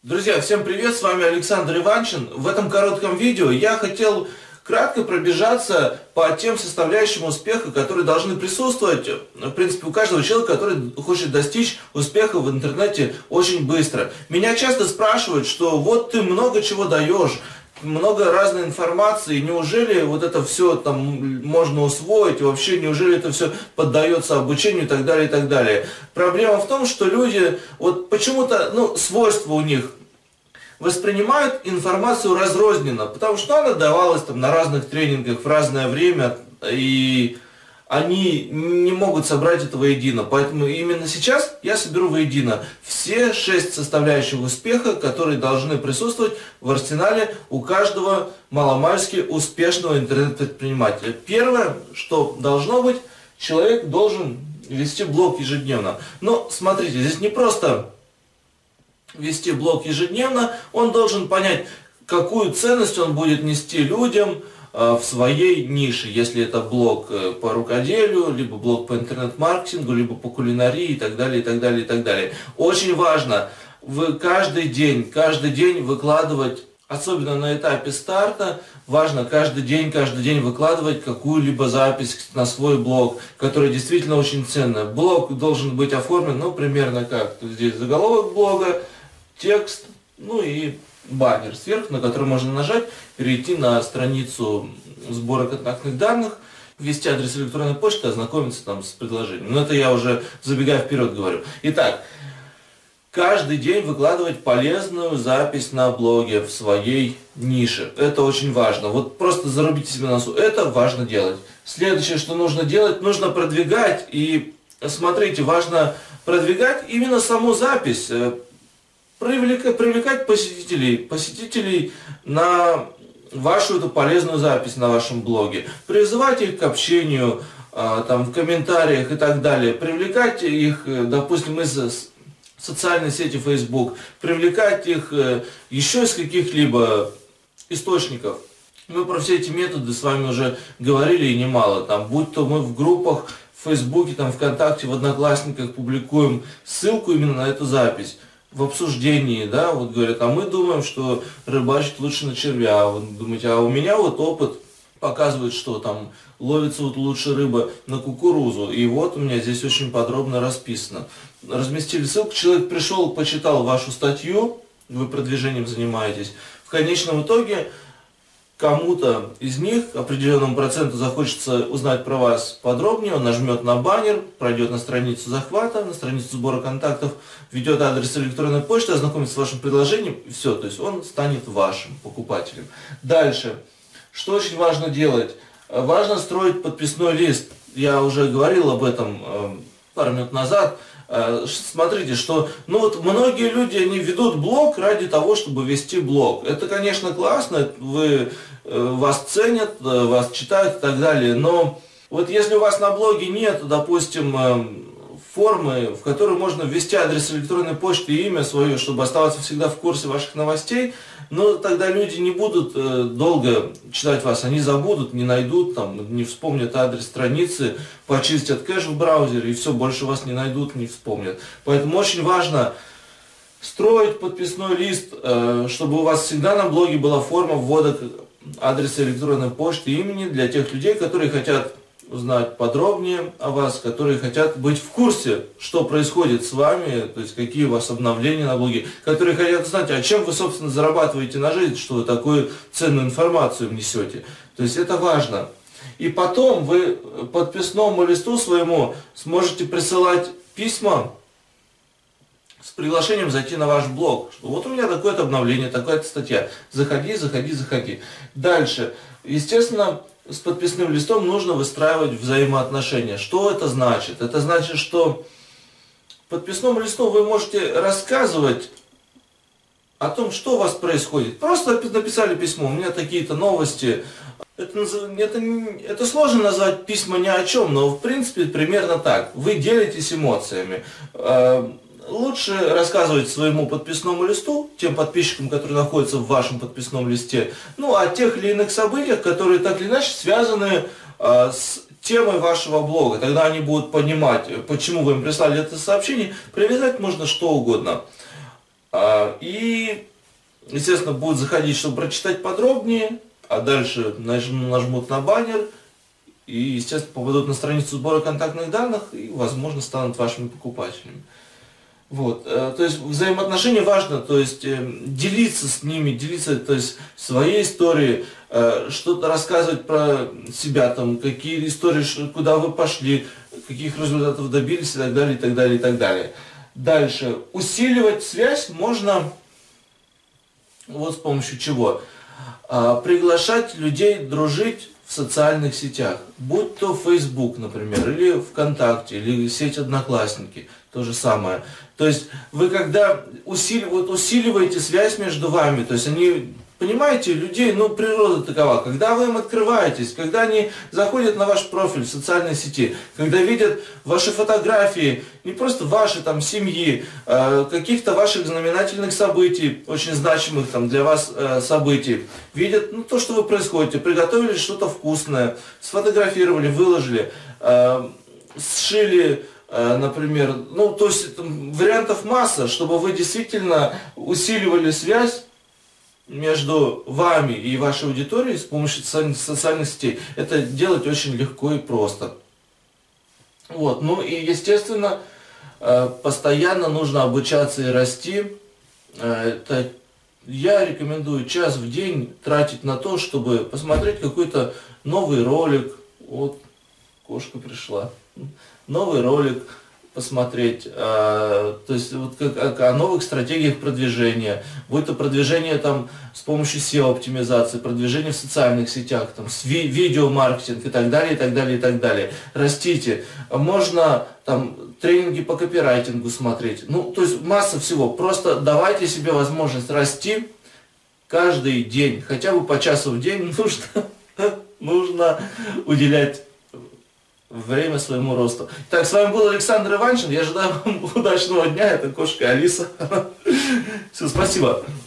Друзья, всем привет, с вами Александр Иванчин. В этом коротком видео я хотел кратко пробежаться по тем составляющим успеха, которые должны присутствовать, в принципе, у каждого человека, который хочет достичь успеха в интернете очень быстро. Меня часто спрашивают, что вот ты много чего даешь, много разной информации, неужели вот это все там можно усвоить, вообще неужели это все поддается обучению и так далее, и так далее. Проблема в том, что люди, вот почему-то, свойства у них воспринимают информацию разрозненно, потому что она давалась там на разных тренингах в разное время, и они не могут собрать это воедино. Поэтому именно сейчас я соберу воедино все 6 составляющих успеха, которые должны присутствовать в арсенале у каждого маломальски успешного интернет-предпринимателя. Первое, что должно быть, человек должен вести блог ежедневно. Но смотрите, здесь не просто вести блог ежедневно, он должен понять, какую ценность он будет нести людям в своей нише, если это блог по рукоделию, либо блог по интернет-маркетингу, либо по кулинарии и так далее, и так далее, и так далее. Очень важно каждый день выкладывать, особенно на этапе старта, важно каждый день выкладывать какую-либо запись на свой блог, которая действительно очень ценная. Блог должен быть оформлен, примерно как здесь заголовок блога, текст, и баннер сверху, на который можно нажать, перейти на страницу сбора контактных данных, ввести адрес электронной почты, ознакомиться там с предложением. Но это я уже забегая вперед говорю. Итак, каждый день выкладывать полезную запись на блоге в своей нише. Это очень важно. Вот просто зарубите себе на носу. Это важно делать. Следующее, что нужно делать, нужно продвигать. И смотрите, важно продвигать именно саму запись. Привлекать посетителей на вашу эту полезную запись на вашем блоге, призывать их к общению, в комментариях и так далее, привлекать их, допустим, из социальной сети Facebook, привлекать их еще из каких-либо источников. Мы про все эти методы с вами уже говорили и немало, будь то мы в группах в Фейсбуке, ВКонтакте, в Одноклассниках публикуем ссылку именно на эту запись. В обсуждении, говорят, а мы думаем, что рыбачить лучше на червя, а вы думаете, а у меня опыт показывает, что ловится лучше рыба на кукурузу, и вот у меня здесь очень подробно расписано. Разместили ссылку, человек пришел, почитал вашу статью, вы продвижением занимаетесь, в конечном итоге кому-то из них, определенному проценту, захочется узнать про вас подробнее, он нажмет на баннер, пройдет на страницу захвата, на страницу сбора контактов, введет адрес электронной почты, ознакомится с вашим предложением, и все, то есть он станет вашим покупателем. Дальше, что очень важно делать? Важно строить подписной лист. Я уже говорил об этом пару минут назад. Смотрите, что многие люди, они ведут блог ради того, чтобы вести блог. Это, конечно, классно, вас ценят, вас читают и так далее, но если у вас на блоге нет, допустим, формы, в которой можно ввести адрес электронной почты и имя свое, чтобы оставаться всегда в курсе ваших новостей, тогда люди не будут долго читать вас, они забудут, не найдут, не вспомнят адрес страницы, почистят кэш в браузере и все, больше вас не найдут, не вспомнят. Поэтому очень важно строить подписной лист, чтобы у вас всегда на блоге была форма ввода адреса электронной почты и имени для тех людей, которые хотят узнать подробнее о вас, которые хотят быть в курсе, что происходит с вами, то есть какие у вас обновления на блоге, которые хотят знать, а чем вы, собственно, зарабатываете на жизнь, что вы такую ценную информацию внесете. То есть это важно. И потом вы подписному листу своему сможете присылать письма с приглашением зайти на ваш блог. Что вот у меня такое-то обновление, такая-то статья. Заходи. Дальше. Естественно, с подписным листом нужно выстраивать взаимоотношения. Что это значит? Это значит, что подписному листу вы можете рассказывать о том, что у вас происходит. Просто написали письмо, у меня такие-то новости. Это сложно назвать письма ни о чем, но в принципе примерно так. Вы делитесь эмоциями. Лучше рассказывать своему подписному листу, тем подписчикам, которые находятся в вашем подписном листе, о тех или иных событиях, которые так или иначе связаны с темой вашего блога. Тогда они будут понимать, почему вы им прислали это сообщение. Привязать можно что угодно. И, естественно, будут заходить, чтобы прочитать подробнее, а дальше нажмут на баннер и, естественно, попадут на страницу сбора контактных данных и, возможно, станут вашими покупателями. Вот, то есть взаимоотношения важно, то есть делиться с ними, делиться, то есть своей историей, что-то рассказывать про себя, там, какие истории, куда вы пошли, каких результатов добились и так далее, и так далее, и так далее. Дальше, усиливать связь можно вот с помощью чего? Приглашать людей дружить в социальных сетях, будь то Facebook, например, или ВКонтакте, или сеть Одноклассники, то же самое. То есть вы когда усиливаете связь между вами, то есть они, понимаете, людей, ну природа такова, когда вы им открываетесь, когда они заходят на ваш профиль в социальной сети, когда видят ваши фотографии, не просто ваши там семьи, каких-то ваших знаменательных событий, очень значимых там для вас событий, видят ну, то, что вы происходите, приготовили что-то вкусное, сфотографировали, выложили, сшили, например, ну то есть вариантов масса, чтобы вы действительно усиливали связь между вами и вашей аудиторией с помощью социальных сетей. Это делать очень легко и просто. Вот. Ну и естественно, постоянно нужно обучаться и расти. Я рекомендую час в день тратить на то, чтобы посмотреть какой-то новый ролик. Вот, кошка пришла. Новый ролик посмотреть, то есть вот о новых стратегиях продвижения, будь то продвижение там с помощью SEO-оптимизации, продвижение в социальных сетях, там, видеомаркетинг и так далее, и так далее, и так далее. Растите. Можно там тренинги по копирайтингу смотреть. Ну, то есть масса всего. Просто давайте себе возможность расти каждый день, хотя бы по часу в день нужно уделять время своему росту. Так, с вами был Александр Иваншин. Я желаю вам удачного дня. Это кошка Алиса. Все, спасибо.